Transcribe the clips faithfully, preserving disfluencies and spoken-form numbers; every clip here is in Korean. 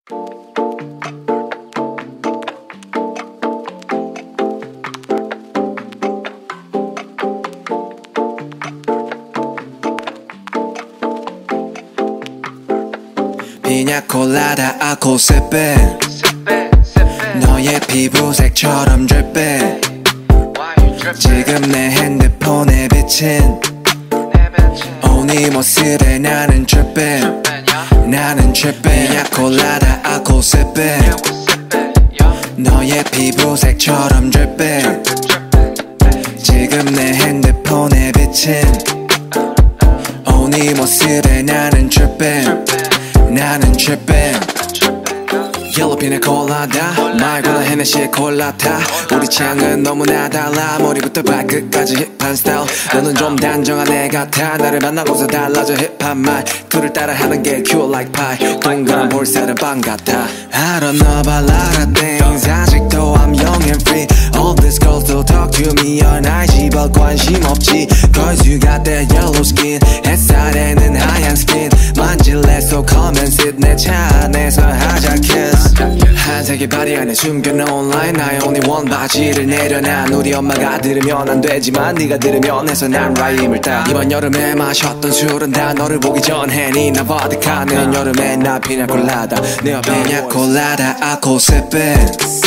피냐콜라다 아코세페 너의 피부색처럼 dripping 지금 내 핸드폰에 비친 오 네 모습에 나는 dripping 나는 dripping 피냐콜라다 아코세페 너의 피부색처럼 dripping 지금 내 핸드폰에 비친 오 네 모습에 나는 dripping 나는 trippin' 옐로우 피냐콜라다 말고는 헤네시의 콜라타 우리 취향은 너무나 달라 머리부터 발끝까지 힙한 스타일 너는 좀 단정한 애 같아 나를 만나고서 달라져 힙한 말투를 따라하는 게 cute like pie 동그란 볼살은 빵 같아 I don't know about a lot of things 아직도 I'm young and free All these girls don't talk to me all night 씨발 관심 없지 Cause you got that yellow skin 햇살에는 하얀 skin 만질래 so come and sit 내 차 안에서 하자 kiss 한색의 바리 안에 숨겨놓은 line I only want 바지를 내려놔 우리 엄마가 들으면 안 되지만 네가 들으면 해서 난 라임을 따 이번 여름에 마셨던 술은 다 너를 보기 전에 니나 버드카 내년 여름에 나 피냐콜라다 내 옆에 피냐콜라다 아코세페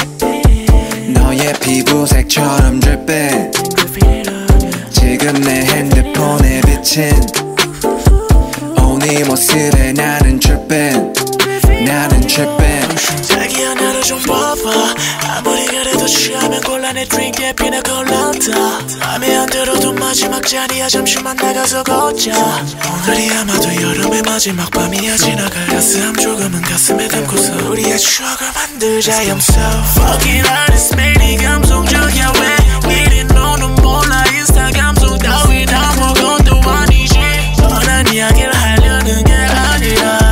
너의 피부색처럼 dripping 지금 내 핸드폰에 비친 오 네 모습에 나는 dripping 나는 trippin' 자기야 나를 좀 봐봐 아무리 그래도 취하면 곤란해 드링크에 피냐콜라다 맘에 안 들어도 마지막 잔이야 잠시만 나가서 걷자 오늘이 아마도 여름의 마지막 밤이야 지나갈 가슴 조금은 가슴에 담고서 우리의 추억을 만들자 I'm so fucking honest 매일 감성적이야 왜 이리 너는 몰라 인스타 감성 따위 아무것도 아니지 뻔한 이야기를 하려는 게 아니라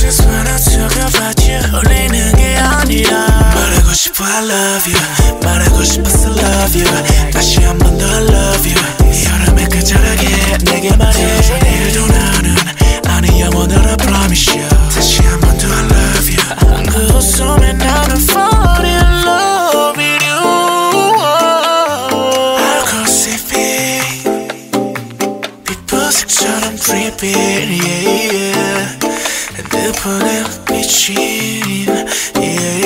울리는 게 아니라 말하고 싶어 I love you 말하고 싶어서 love you 다시 한 번 더 love you 여름에 그 자락에 내게 말해줘 내일도 나는 아니 영원으로 promise you 다시 한 번 더 I love you 그 웃음에 나는 fall in love with you 알코올이 피부색처럼 dripping yeah, yeah. 핸드폰에 미친 yeah.